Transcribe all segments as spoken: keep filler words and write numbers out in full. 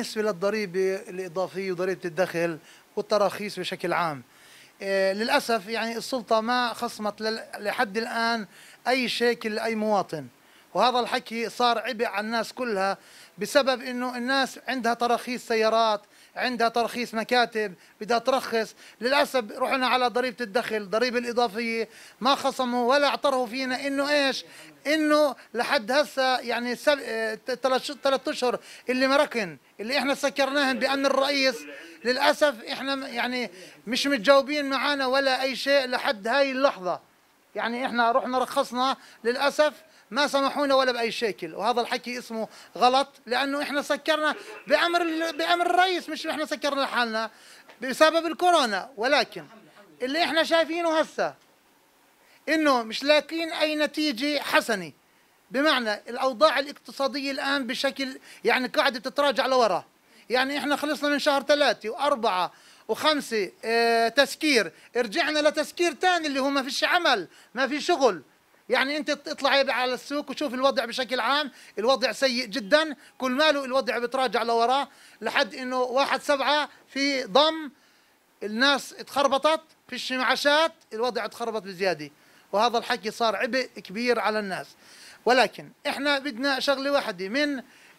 بالنسبة للضريبة الإضافية وضريبة الدخل والتراخيص بشكل عام، آه، للأسف يعني السلطة ما خصمت لحد الآن أي شيء لأي مواطن، وهذا الحكي صار عبء على الناس كلها بسبب إنه الناس عندها تراخيص سيارات، عندها ترخيص مكاتب، بدها ترخص. للأسف رحنا على ضريبة الدخل، الضريبة الإضافية ما خصموا ولا اعترفوا فينا إنه إيش؟ إنه لحد هسه يعني سب... ثلاث أشهر اللي مركن اللي إحنا سكرناهن بأمن الرئيس، للأسف إحنا يعني مش متجاوبين معانا ولا أي شيء لحد هاي اللحظة. يعني إحنا رحنا رخصنا، للأسف ما سمحونا ولا بأي شكل، وهذا الحكي اسمه غلط، لأنه إحنا سكرنا بأمر بأمر الرئيس، مش إحنا سكرنا لحالنا بسبب الكورونا. ولكن اللي إحنا شايفينه هسه إنه مش لاقين أي نتيجة حسنة، بمعنى الأوضاع الاقتصادية الآن بشكل يعني قاعدة تتراجع لورا. يعني إحنا خلصنا من شهر ثلاثة وأربعة وخمسة اه تسكير، رجعنا لتسكير ثاني اللي هو ما فيش عمل، ما في شغل. يعني انت اطلعي على السوق وشوف الوضع بشكل عام، الوضع سيء جدا، كل ماله الوضع بتراجع لوراه، لحد انه واحد سبعة في ضم الناس اتخربطت، فيش معاشات، الوضع اتخربط بزياده، وهذا الحكي صار عبء كبير على الناس. ولكن احنا بدنا شغله واحده من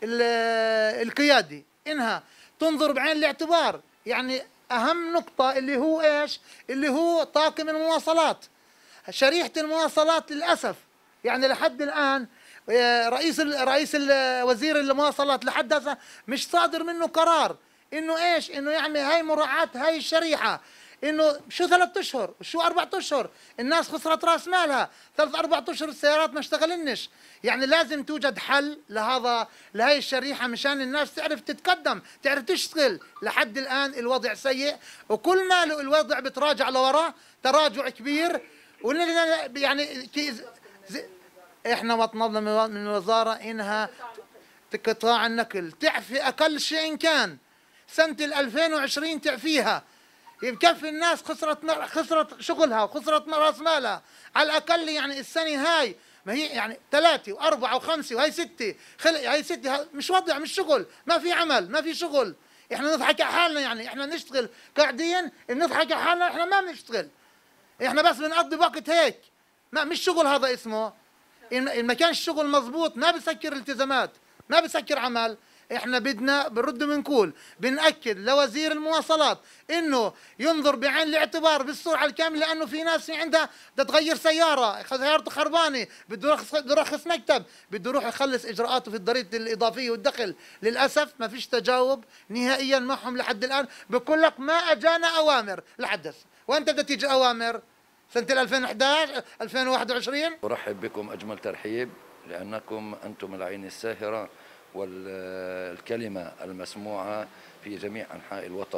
القياده، انها تنظر بعين الاعتبار. يعني اهم نقطه اللي هو ايش؟ اللي هو طاقم المواصلات، شريحة المواصلات للأسف يعني لحد الآن رئيس رئيس وزير المواصلات لحد هسه مش صادر منه قرار إنه إيش؟ إنه يعني هاي مراعاة هاي الشريحة، إنه شو ثلاث أشهر شو أربعة أشهر الناس خسرت رأس مالها، ثلاث أربعة أشهر السيارات ما اشتغلنش. يعني لازم توجد حل لهذا لهي الشريحة مشان الناس تعرف تتقدم، تعرف تشتغل. لحد الآن الوضع سيء، وكل ما الوضع بتراجع لوراه تراجع كبير. يعني احنا مطلبنا من الوزاره انها قطاع النقل تعفي اقل شيء كان سنه ألفين وعشرين، تعفيها بكفي الناس خسرت خسرت شغلها وخسرت راس مالها على الاقل. يعني السنه هاي ما هي يعني ثلاثه واربعه وخمسه وهي سته، خلق هي سته مش وضع، مش شغل، ما في عمل، ما في شغل. احنا نضحك على حالنا، يعني احنا نشتغل قاعدين نضحك على حالنا، احنا ما بنشتغل، احنا بس بنقضي وقت هيك، ما مش شغل هذا اسمه. ان ما كانش الشغل مضبوط ما بسكر التزامات، ما بسكر عمل. احنا بدنا بنرد بنقول بنأكد لوزير المواصلات انه ينظر بعين الاعتبار بالسرعه الكامله، لانه في ناس عندها بدها تغير سياره، سيارته خربانه، بده يرخص بده يرخص مكتب، بده يروح يخلص اجراءاته في الضريبه الاضافيه والدخل. للاسف ما فيش تجاوب نهائيا معهم لحد الان، بقول لك ما اجانا اوامر لحد هسه. وانت بدها تيجي اوامر سنه ألفين وأحد عشر ألفين وواحد وعشرين. ارحب بكم اجمل ترحيب، لانكم انتم العين الساهره والكلمه المسموعه في جميع انحاء الوطن.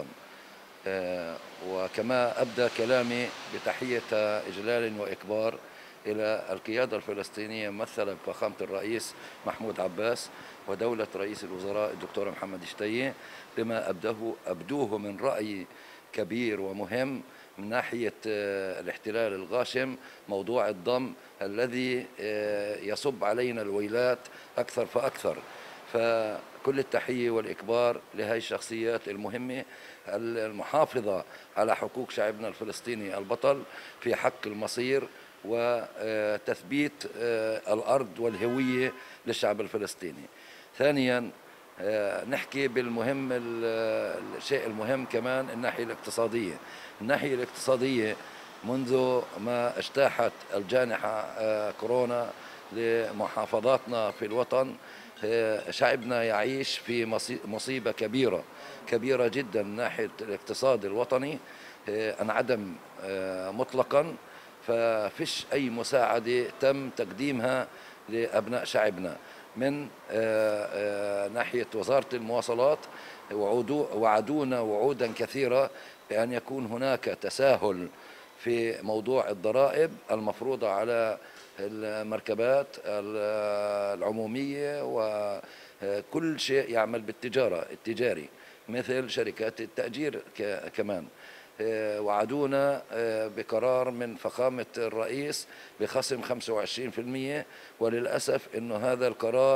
وكما ابدا كلامي بتحيه اجلال واكبار الى القياده الفلسطينيه ممثله بفخامه الرئيس محمود عباس ودوله رئيس الوزراء الدكتور محمد شتيه، بما ابدوه ابدوه من راي كبير ومهم من ناحية الاحتلال الغاشم، موضوع الضم الذي يصب علينا الويلات أكثر فأكثر. فكل التحية والإكبار لهذه الشخصيات المهمة المحافظة على حقوق شعبنا الفلسطيني البطل في حق المصير وتثبيت الأرض والهوية للشعب الفلسطيني. ثانيا نحكي بالمهم، الشيء المهم كمان الناحية الاقتصادية. الناحية الاقتصادية منذ ما اجتاحت الجائحة كورونا لمحافظاتنا في الوطن، شعبنا يعيش في مصيبة كبيرة كبيرة جدا من ناحية الاقتصاد الوطني، انعدم مطلقا، ففيش أي مساعدة تم تقديمها لأبناء شعبنا من ناحية وزارة المواصلات. وعدونا وعودا كثيرة بأن يكون هناك تساهل في موضوع الضرائب المفروضة على المركبات العمومية وكل شيء يعمل بالتجارة التجاري مثل شركات التأجير كمان. وعدونا بقرار من فخامة الرئيس بخصم خمسة وعشرين بالمئة، وللأسف أنه هذا القرار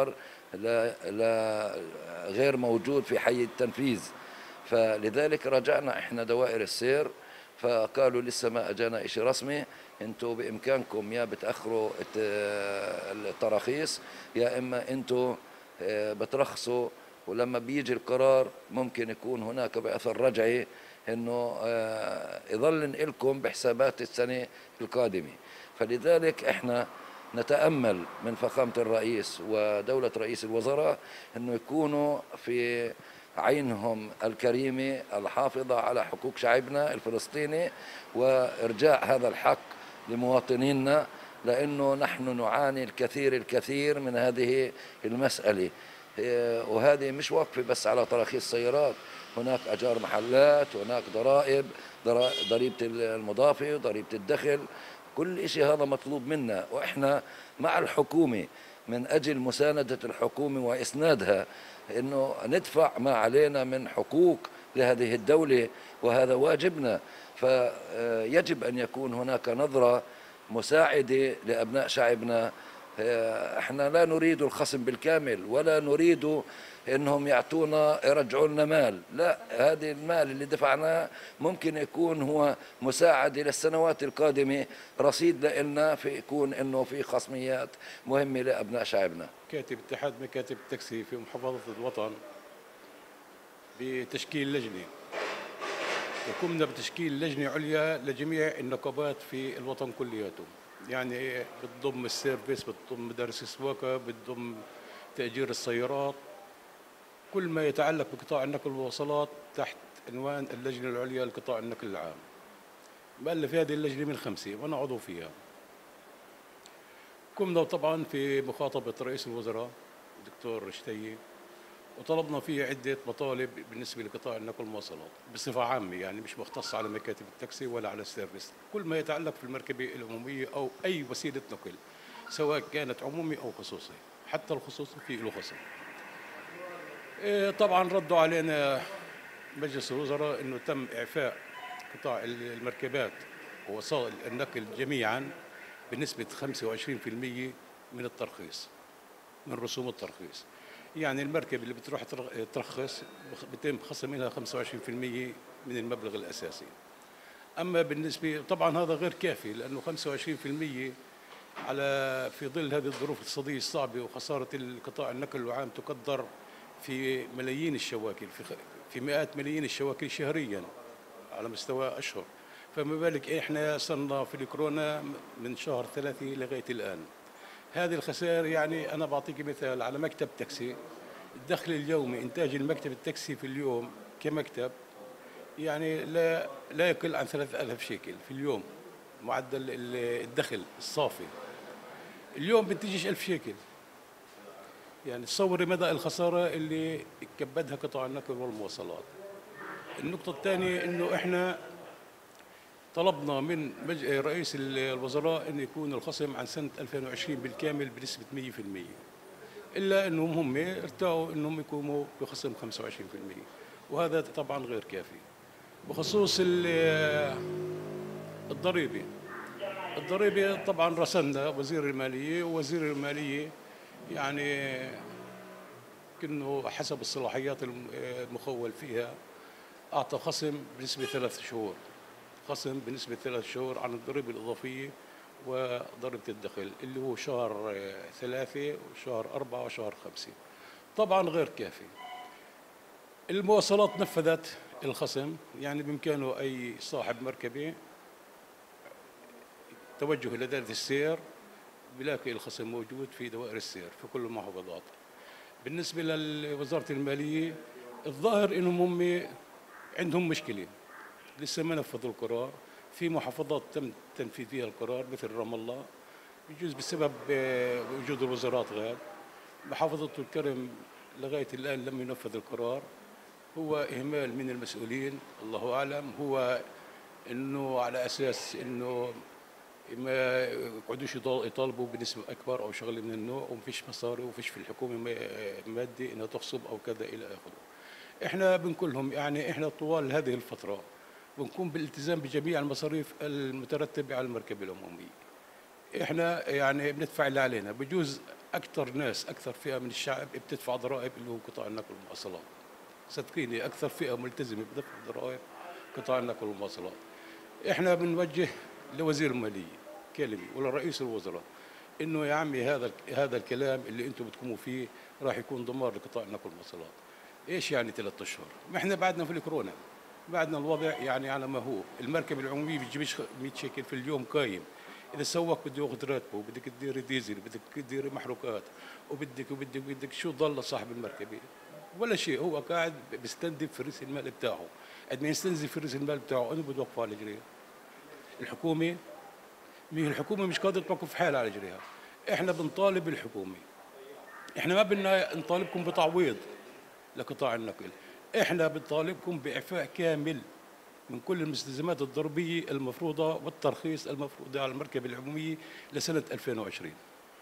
لا, لا غير موجود في حي التنفيذ. فلذلك رجعنا احنا دوائر السير، فقالوا لسه ما اجانا شيء رسمي، انتم بامكانكم يا بتاخروا التراخيص يا اما انتم بترخصوا، ولما بيجي القرار ممكن يكون هناك باثر رجعي انه يظل لكم بحسابات السنه القادمه. فلذلك احنا نتامل من فخامه الرئيس ودوله رئيس الوزراء انه يكونوا في عينهم الكريمه الحافظه على حقوق شعبنا الفلسطيني، وارجاع هذا الحق لمواطنينا، لانه نحن نعاني الكثير الكثير من هذه المساله. وهذه مش واقفه بس على تراخيص سيارات، هناك اجار محلات، هناك ضرائب، ضريبه المضافه وضريبه الدخل، كل شيء هذا مطلوب منا، واحنا مع الحكومه من اجل مسانده الحكومه واسنادها، انه ندفع ما علينا من حقوق لهذه الدوله، وهذا واجبنا. فيجب ان يكون هناك نظره مساعده لابناء شعبنا. احنا لا نريد الخصم بالكامل، ولا نريد انهم يعطونا يرجعوا لنا مال، لا، هذه المال اللي دفعناه ممكن يكون هو مساعده للسنوات القادمه، رصيد لنا في يكون انه في خصميات مهمه لابناء شعبنا. كاتب اتحاد مكاتب التاكسي في محافظه الوطن بتشكيل لجنه، وقمنا بتشكيل لجنه عليا لجميع النقابات في الوطن كلياته، يعني بتضم السيرفيس، بتضم مدارس السواقه، بتضم تأجير السيارات، كل ما يتعلق بقطاع النقل والمواصلات تحت عنوان اللجنة العليا لقطاع النقل العام. مؤلف هذه اللجنة من خمسة وأنا عضو فيها. قمنا طبعا في مخاطبة رئيس الوزراء الدكتور رشتي، وطلبنا فيه عدة مطالب بالنسبة لقطاع النقل والمواصلات بصفة عامة، يعني مش مختص على مكاتب التاكسي ولا على السيرفيس، كل ما يتعلق في المركبة العمومية أو أي وسيلة نقل سواء كانت عمومي أو خصوصي، حتى الخصوصي فيه له خصم. طبعا ردوا علينا مجلس الوزراء انه تم اعفاء قطاع المركبات ووسائل النقل جميعا بنسبه خمسة وعشرين بالمئة من الترخيص، من رسوم الترخيص. يعني المركبه اللي بتروح ترخص بيتم خصم منها خمسة وعشرين بالمئة من المبلغ الاساسي. اما بالنسبه طبعا هذا غير كافي، لانه خمسة وعشرين بالمئة على في ظل هذه الظروف الاقتصاديه الصعبه وخساره القطاع النقل العام تقدر في ملايين الشواكل، في في مئات ملايين الشواكل شهريا على مستوى اشهر، فما بالك احنا صرنا في الكورونا من شهر ثلاثة لغايه الان. هذه الخسائر، يعني انا بعطيك مثال على مكتب تاكسي، الدخل اليومي انتاج المكتب التاكسي في اليوم كمكتب يعني لا لا يقل عن ثلاثة آلاف شيكل في اليوم، معدل الدخل الصافي اليوم بنتجش ألف شيكل. يعني تصوري مدى الخسارة اللي كبدها قطاع النقل والمواصلات. النقطة الثانية انه احنا طلبنا من رئيس الوزراء ان يكون الخصم عن سنة ألفين وعشرين بالكامل بنسبة مئة بالمئة، الا انهم هم ارتأوا انهم يقوموا بخصم خمسة وعشرين بالمئة، وهذا طبعا غير كافي. بخصوص الضريبة، الضريبة طبعا رسلنا وزير المالية، ووزير المالية يعني كأنه حسب الصلاحيات المخول فيها أعطى خصم بنسبة ثلاث شهور، خصم بنسبة ثلاث شهور عن الضريبة الإضافية وضريبة الدخل اللي هو شهر ثلاثة وشهر أربعة وشهر خمسة. طبعا غير كافي. المواصلات نفذت الخصم، يعني بإمكانه أي صاحب مركبة توجه إلى دائرة السير بلاقي الخصم موجود في دوائر السير في كل المحافظات. بالنسبة لوزارة المالية الظاهر انهم هم عندهم مشكلة، لسه ما نفذوا القرار. في محافظات تم تنفيذ فيها القرار مثل رام الله، يجوز بسبب وجود الوزارات غاب. محافظة الكرم لغاية الآن لم ينفذ القرار، هو إهمال من المسؤولين الله أعلم، هو إنه على أساس إنه ما يقعدوش يطالبوا بنسبة أكبر أو شغل من النوع، ومفيش مصاري ومفيش في الحكومة مادة إنها تخصب أو كذا إلى آخره. إحنا بنقولهم يعني إحنا طوال هذه الفترة بنقوم بالالتزام بجميع المصاريف المترتبة على المركبة العمومية. إحنا يعني بندفع اللي علينا، بجوز اكثر ناس اكثر فئه من الشعب بتدفع ضرائب اللي هو قطاع النقل والمواصلات. صدقيني اكثر فئه ملتزمه بدفع الضرائب قطاع النقل والمواصلات. احنا بنوجه لوزير الماليه كلمه ولرئيس الوزراء انه يا عمي هذا هذا الكلام اللي انتم بتقوموا فيه راح يكون دمار لقطاع النقل والمواصلات. ايش يعني ثلاث اشهر؟ ما احنا بعدنا في الكورونا، بعدنا الوضع يعني على ما هو، المركب العموميه بتجيبش مئة شيكل في اليوم قايم. اذا السواق بده ياخذ راتبه وبدك تديري ديزل وبدك تديري محروقات وبدك وبدك وبدك شو ضل صاحب المركبه؟ ولا شيء، هو قاعد بيستنزف في رأس المال بتاعه، قد ما يستنزف في رأس المال بتاعه انه بده يوقفه على رجليه. الحكومه مي الحكومه مش قادره توقف حالها على رجليها. احنا بنطالب الحكومه، احنا ما بدنا نطالبكم بتعويض لقطاع النقل، احنا بنطالبكم باعفاء كامل من كل المستلزمات الضريبيه المفروضه والترخيص المفروض على المركبه العموميه لسنه ألفين وعشرين.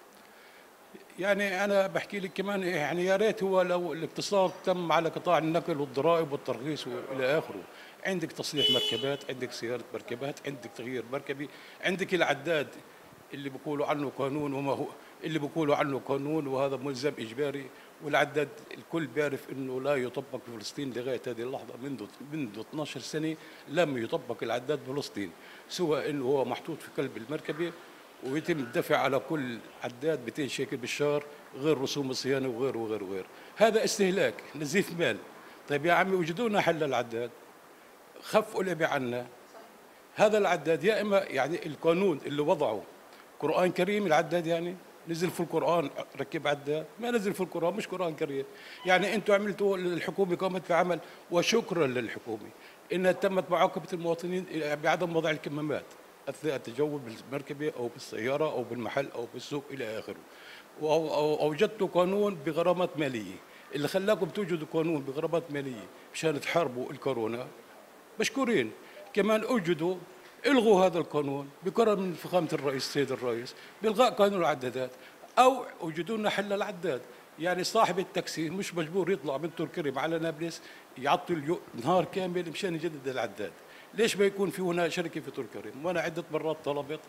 يعني انا بحكي لك كمان يعني يا ريت هو لو الاقتصاد تم على قطاع النقل والضرائب والترخيص والى اخره، عندك تصليح مركبات، عندك صيانه مركبات، عندك تغيير مركبي، عندك العداد اللي بيقولوا عنه قانون وما هو اللي بيقولوا عنه قانون وهذا ملزم اجباري، والعداد الكل بيعرف انه لا يطبق في فلسطين لغايه هذه اللحظه. منذ منذ اثنعش سنه لم يطبق العداد بفلسطين، سواء انه هو محطوط في قلب المركبه ويتم الدفع على كل عداد مئتين شيكل بالشهر غير رسوم الصيانه وغير وغير وغير. هذا استهلاك نزيف مال. طيب يا عمي وجدوا لنا حل للعداد، خفوا الابي عنا. هذا العداد يا اما يعني القانون اللي وضعه قرآن كريم، العداد يعني نزل في القرآن ركب عداد، ما نزل في القرآن مش قرآن كريم. يعني انتم عملتوا الحكومه قامت بعمل، وشكرا للحكومه انها تمت معاقبه المواطنين بعدم وضع الكمامات اثناء التجول بالمركبه او بالسياره او بالمحل او بالسوق الى اخره. واوجدتوا قانون بغرامات ماليه، اللي خلاكم توجدوا قانون بغرامات ماليه مشان تحاربوا الكورونا مشكورين. كمان اوجدوا الغوا هذا القانون بقرار من فخامه الرئيس السيد الرئيس بالغاء قانون العدادات، او اوجدوا لنا حل العداد. يعني صاحب التاكسي مش مجبور يطلع من طول كريم على نابلس يعطل نهار كامل مشان يجدد العداد. ليش ما يكون في هنا شركه في طول كريم؟ وانا عده مرات طلبت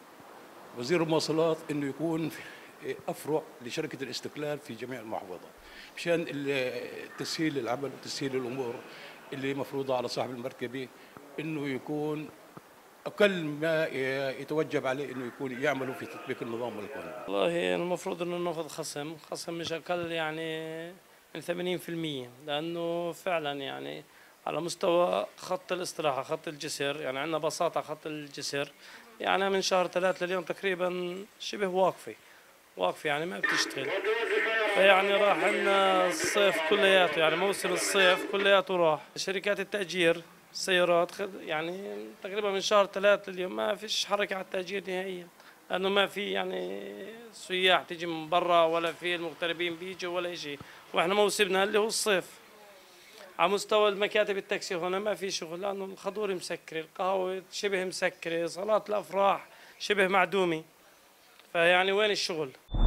وزير المواصلات انه يكون افرع لشركه الاستقلال في جميع المحافظات مشان تسهيل العمل وتسهيل الامور اللي مفروضه على صاحب المركبه، انه يكون اقل ما يتوجب عليه انه يكون يعملوا في تطبيق النظام والقانون. والله المفروض انه ناخذ خصم، خصم مش اقل يعني من ثمانين بالمئة، لانه فعلا يعني على مستوى خط الاستراحه، خط الجسر، يعني عندنا بساطه خط الجسر يعني من شهر ثلاث لليوم تقريبا شبه واقفه واقفه يعني ما بتشتغل. فيعني راح لنا الصيف كلياته، يعني موسم الصيف كلياته راح. شركات التأجير السيارات يعني تقريبا من شهر ثلاث لليوم ما فيش حركة على التأجير نهائيا، لأنه ما في يعني سياح تيجي من برا ولا في المغتربين بيجوا ولا شيء، وإحنا موسمنا اللي هو الصيف. على مستوى المكاتب التاكسي هنا ما في شغل، لأنه الخضور مسكرة، القهوة شبه مسكرة، صالات الأفراح شبه معدومة، فيعني وين الشغل؟